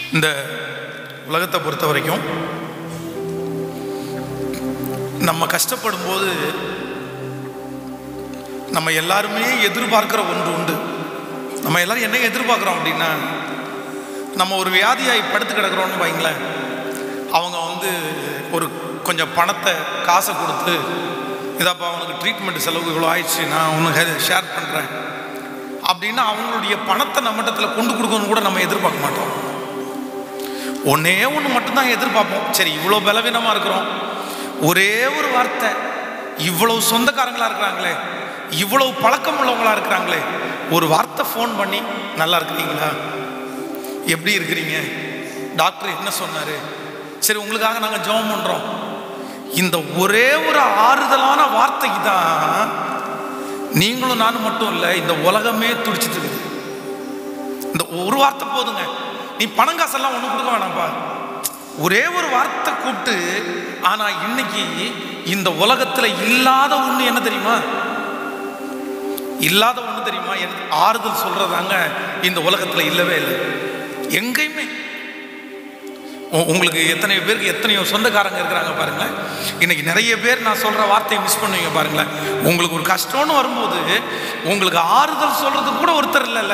இந்த உலகத்தை பொறுத்த வரைக்கும் நம்ம கஷ்டப்படும் போது நம்ம எல்லாருமே எதிர்பார்க்கிற ஒன்று உண்டு. நம்ம எல்லாரும் என்ன எதிர்பார்க்குறோம் அப்படின்னா, நம்ம ஒரு வியாதியாகி படுத்து கிடக்கிறோன்னு வைங்களேன், அவங்க ஒரு கொஞ்சம் பணத்தை காசை கொடுத்து, இதாப்பா அவனுக்கு ட்ரீட்மெண்ட் செலவு இவ்வளோ ஆயிடுச்சு, நான் உனக்கு ஷேர் பண்ணுறேன் அப்படின்னா அவங்களுடைய பணத்தை நம்மிடத்தில் கொண்டு கொடுக்கணும்னு கூட நம்ம எதிர்பார்க்க மாட்டோம். ஒன்றே ஒன்று மட்டும்தான் எதிர்பார்ப்போம். சரி, இவ்வளோ பலவீனமாக இருக்கிறோம், ஒரே ஒரு வார்த்தை, இவ்வளவு சொந்தக்காரங்களாக இருக்கிறாங்களே, இவ்வளவு பழக்கம் உள்ளவங்களா இருக்கிறாங்களே, ஒரு வார்த்தை ஃபோன் பண்ணி நல்லா இருக்கிறீங்களா, எப்படி இருக்கிறீங்க, டாக்டர் என்ன சொன்னார், சரி உங்களுக்காக நாங்கள் ஜெபம் பண்ணுறோம். இந்த ஒரே ஒரு ஆறுதலான வார்த்தைக்கு தான் நீங்களும் நானும் மட்டும் இல்லை, இந்த உலகமே துடிச்சிட்டு இருக்குது. இந்த ஒரு வார்த்தை போதுங்க. நீ பணம் காசெல்லாம் ஒன்றும் கொடுக்க வேணாம்ப்பா, ஒரே ஒரு வார்த்தை கூப்பிட்டு. ஆனால் இன்னைக்கு இந்த உலகத்தில் இல்லாத ஒன்று என்ன தெரியுமா? இல்லாத ஒன்று தெரியுமா? எனக்கு ஆறுதல் சொல்றதாங்க இந்த உலகத்தில் இல்லவே இல்லை, எங்கேயுமே. உங்களுக்கு எத்தனை பேருக்கு எத்தனையோ சொந்தக்காரங்க இருக்கிறாங்க பாருங்களேன். இன்னைக்கு நிறைய பேர் நான் சொல்ற வார்த்தையை மிஸ் பண்ணுவீங்க பாருங்களேன். உங்களுக்கு ஒரு கஷ்டம்னு வரும்போது உங்களுக்கு ஆறுதல் சொல்றதுக்கு கூட ஒருத்தர் இல்லைல்ல,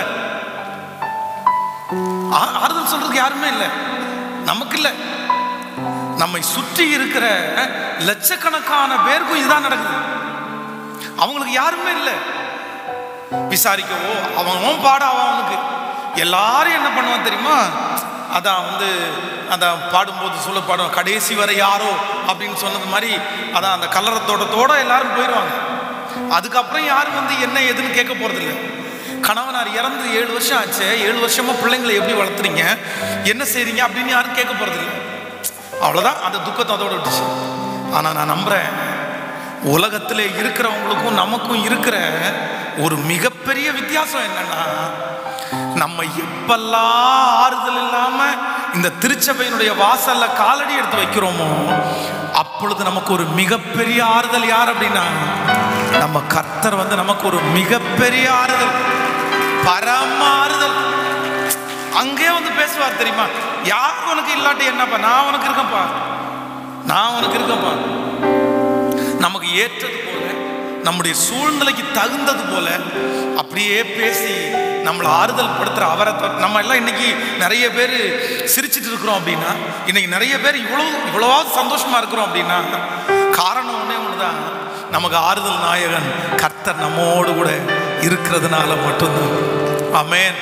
ஆறுதல் சொல்றதுக்கு யாருமே இல்லை, நமக்கு இல்லை. நம்மை சுற்றி இருக்கிற லட்சக்கணக்கான பேருக்கும் இதுதான் நடக்குது. அவங்களுக்கு யாருமே இல்லை விசாரிக்கவோ. அவன் பாட அவனுக்கு எல்லாரும் என்ன பண்ணுவான் தெரியுமா? அதான் அதான் பாடும்போது சொல்ல பாடும், கடைசி வரை யாரோ அப்படின்னு சொன்னது மாதிரி, அதான் அந்த கல்லறத்தோட எல்லாரும் போயிடுவாங்க. அதுக்கப்புறம் யாரும் என்ன எதுன்னு கேட்க போறதில்லை. கணவனார் இறந்து 7 வருஷம் ஆச்சு, 7 வருஷமா பிள்ளைங்களை எப்படி வளர்த்துறீங்க, என்ன செய்றீங்க அப்படின்னு யாரும் கேட்க போறதில்லை. அவ்வளோதான், அந்த துக்கத்தை அதோட விட்டுச்சு. ஆனால் நான் நம்புறேன், உலகத்தில் இருக்கிறவங்களுக்கும் நமக்கும் இருக்கிற ஒரு மிகப்பெரிய வித்தியாசம் என்னன்னா, நம்ம எப்பெல்லாம் ஆறுதல் இல்லாம இந்த திருச்சபையினுடைய வாசல்ல காலடி எடுத்து வைக்கிறோமோ, அப்பொழுது நமக்கு ஒரு மிகப்பெரிய ஆறுதல். யார் அப்படின்னா, நம்ம கர்த்தர் நமக்கு ஒரு மிகப்பெரிய ஆறுதல், பரம ஆறுதல். அங்கே பேசுவார் தெரியுமா? யார் உனக்கு இல்லாட்டி என்னப்பா, நான் உனக்கு இருக்கேன்ப்பா, நான் உனக்கு இருக்கேன்ப்பா. நமக்கு ஏற்றது போல, நம்முடைய சூழ்நிலைக்கு தகுந்தது போல அப்படியே பேசி நம்மளை ஆறுதல் படுத்துற அவரை நம்ம எல்லாம் இன்னைக்கு நிறைய பேர் சிரிச்சிட்டு இருக்கிறோம் அப்படின்னா, இன்னைக்கு நிறைய பேர் இவ்வளவாவது சந்தோஷமா இருக்கிறோம் அப்படின்னா, காரணம் ஒண்ணே ஒண்ணுதான், நமக்கு ஆறுதல் நாயகன் கர்த்தர் நம்மோடு கூட இருக்கிறதுனால மட்டும்தான். ஆமென்.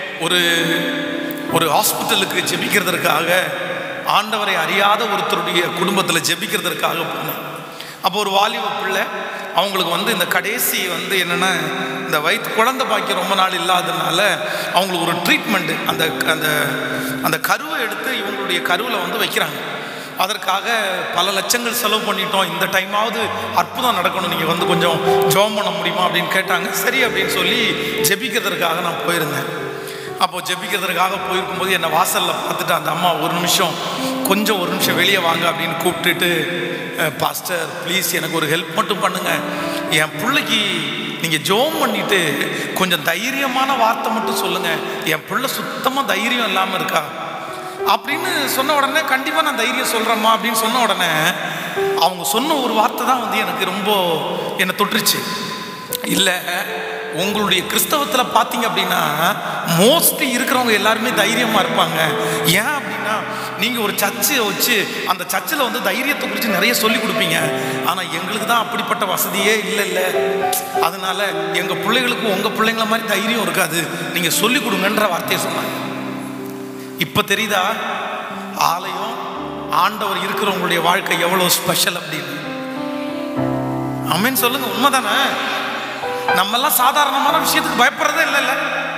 ஒரு ஹாஸ்பிட்டலுக்கு ஜெபிக்கிறதுக்காக, ஆண்டவரை அறியாத ஒருத்தருடைய குடும்பத்தில் ஜெபிக்கிறதுக்காக போனோம். அப்போ ஒரு வாலிப பிள்ளை, அவங்களுக்கு இந்த கடைசி என்னென்னா, இந்த வயிற்று குழந்தை பாக்கியம் ரொம்ப நாள் இல்லாததுனால அவங்களுக்கு ஒரு ட்ரீட்மெண்ட்டு, அந்த அந்த அந்த கருவை எடுத்து இவங்களுடைய கருவில் வைக்கிறாங்க. அதற்காக பல லட்சங்கள் செலவு பண்ணிட்டோம், இந்த டைமாவது அற்புதம் நடக்கணும், நீங்கள் கொஞ்சம் ஜெபம் பண்ண முடியுமா அப்படின்னு கேட்டாங்க. சரி அப்படின்னு சொல்லி ஜெபிக்கிறதுக்காக நான் போயிருந்தேன். அப்போது ஜெபிக்கிறதுக்காக போயிருக்கும்போது என்னை வாசலில் பார்த்துட்டு அந்த அம்மா, ஒரு நிமிஷம் வெளியே வாங்க அப்படின்னு கூப்பிட்டுட்டு, பாஸ்டர் ப்ளீஸ் எனக்கு ஒரு ஹெல்ப் மட்டும் பண்ணுங்க, என் பிள்ளைக்கு நீங்கள் ஜெபம் பண்ணிட்டு கொஞ்சம் தைரியமான வார்த்தை மட்டும் சொல்லுங்கள், என் பிள்ளை சுத்தமாக தைரியம் இல்லாமல் இருக்கா அப்படின்னு சொன்ன உடனே, கண்டிப்பாக நான் தைரியம் சொல்கிறேம்மா அப்படின்னு சொன்ன உடனே, அவங்க சொன்ன ஒரு வார்த்தை தான் எனக்கு ரொம்ப என்னை தொட்டுருச்சு. இல்லை, உங்களுடைய கிறிஸ்தவத்தில் பார்த்தீங்க அப்படின்னா மோஸ்ட்லி இருக்கிறவங்க எல்லாருமே தைரியமாக இருப்பாங்க. ஏன் அப்படின்னா, நீங்கள் ஒரு சர்ச்சை வச்சு அந்த சர்ச்சில் தைரியத்தை குறித்து நிறைய சொல்லி கொடுப்பீங்க. ஆனால் எங்களுக்கு தான் அப்படிப்பட்ட வசதியே இல்லை, அதனால எங்கள் பிள்ளைகளுக்கும் உங்கள் பிள்ளைங்கள மாதிரி தைரியம் இருக்காது, நீங்கள் சொல்லி கொடுங்கன்ற வார்த்தையை சொன்னாங்க. இப்போ தெரியுதா ஆலயம், ஆண்டவர் இருக்கிறவங்களுடைய வாழ்க்கை எவ்வளோ ஸ்பெஷல் அப்படின்னு. ஆமென் சொல்லுங்க, உண்மைதானே? நம்மெல்லாம் சாதாரணமான விஷயத்துக்கு பயப்படுறதே இல்லை,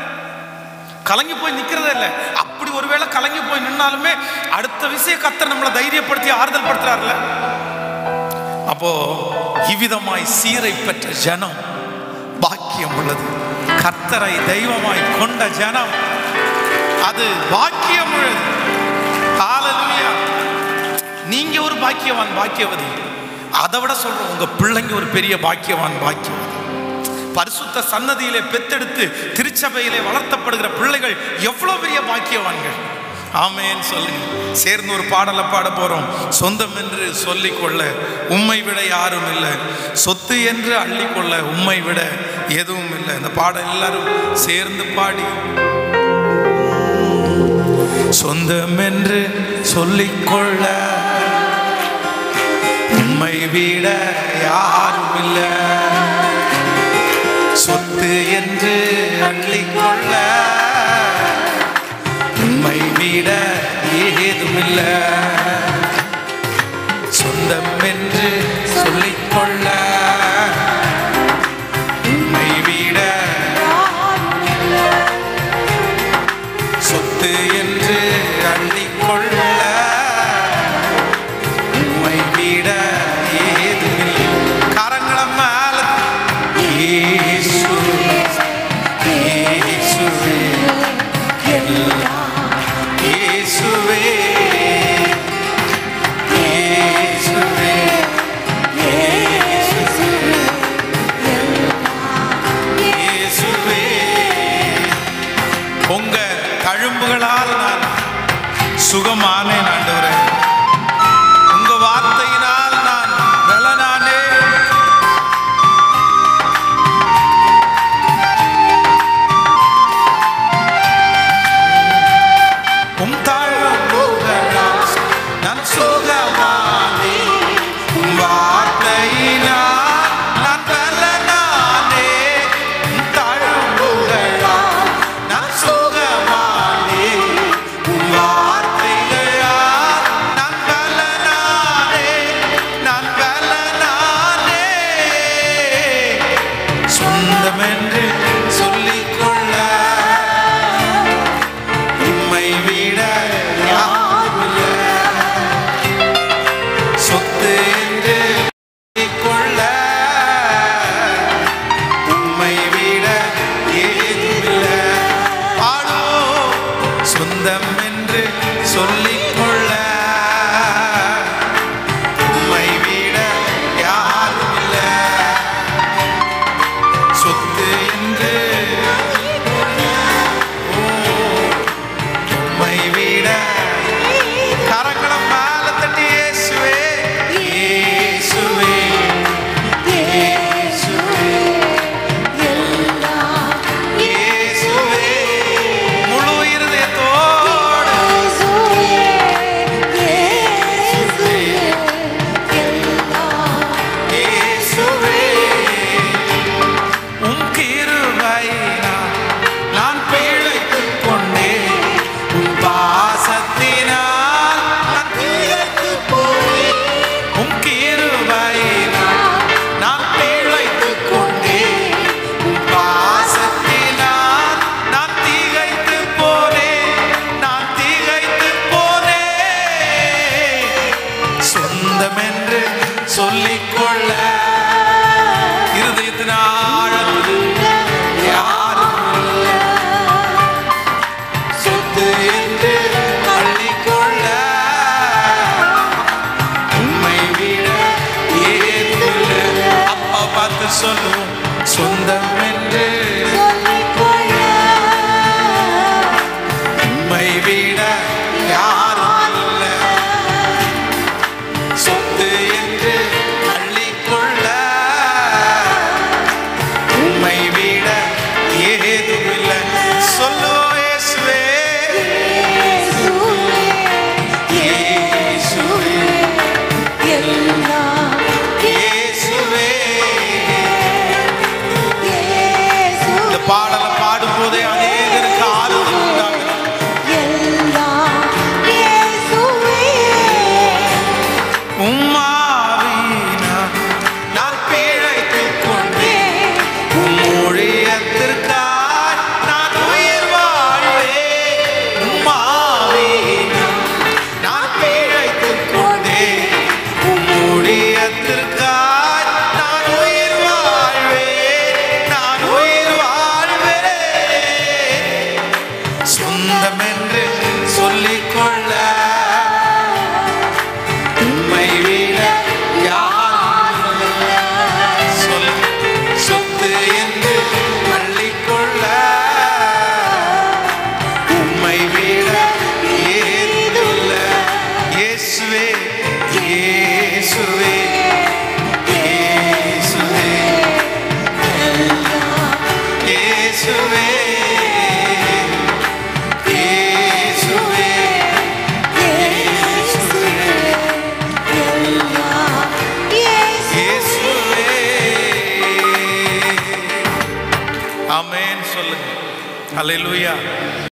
கலங்கி போய் நிற்கிறதே இல்லை. அப்படி ஒருவேளை கலங்கி போய் நின்னாலுமே அடுத்த விஷயம் கர்த்தர் நம்மளை தைரியப்படுத்தி ஆறுதல் படுத்துறாருல. அப்போ இவ்விதமாய் சீரை பெற்ற ஜனம் பாக்கியம் உள்ளது. கர்த்தரை தெய்வமாய் கொண்ட ஜனம் அது பாக்கியம் உள்ளது. ஹல்லேலூயா. நீங்க ஒரு பாக்கியவான், பாக்கியவதி. அதை விட சொல்றோம், உங்க பிள்ளைங்க ஒரு பெரிய பாக்கியவான், பாக்கியவதி. பரிசுத்த சன்னதியிலே பெத்தெடுத்து திருச்சபையிலே வளர்த்தப்படுகிற பிள்ளைகள் எவ்வளவு பெரிய பாக்கியவான்கள். ஆமென் சொல்லுங்க. சேர்ந்து ஒரு பாடலை பாட போறோம். சொந்தம் என்று சொல்லிக்கொள்ள உம்மை விட யாரும் இல்லை, சொத்து என்று அள்ளிக்கொள்ள உம்மை விட எதுவும் இல்லை. இந்த பாடல் எல்லாரும் சேர்ந்து பாடி. சொந்தம் என்று சொல்லிக்கொள்ள உம்மை விட யாரும் இல்லை, சொத்து என்று அள்ளிக்கொள்ள உம்மை விட ஏதுமில்லை. சொந்தம் என்று சொல்லிக்கொள்ள உம்மை விட சொத்து என்று அள்ளிக்கொள்ள உம்மை விட ஏதுமில்லை. கரங்கள மேல இயேசுவே இயேசுவே இயேசுவே இயேசுவே இயேசுவே. உங்க தழும்புகளால் நான் சுகமானேன் ஆண்டவரே, உங்க வார்த்தையினால் நான் பலனானே. நான் சுகமானே, உம் வார்த்தையினால் நான் பலனானே. தழும்புகளால் நான் சுகமானே, உம் வார்த்தைகளால் நான் பலனானே, நான் பலனானே. சொந்தம் என்று சொல்லிக்கொள்ள உம்மை விட யாரும் இல்லை, சொத்து என்று சொல்லிக்கொள்ள உம்மை விட ஏதுமில்லை. பாடோ சொந்தம் என்று சொல்லிக்கொள்ள உம்மை விட யாரும் இல்லை, சொத்து என்று உம்மை விட. கரங்களம் மேல தட்டி இயேசுவே இயேசுவே இயேசுவே இயேசுவே. முழு இருதயத்தோடு இயேசுவே. உம் கிருபையினால் நான் பிழைத்துக் கொண்டேன், உம் பாசத்தை அல்லேலூயா.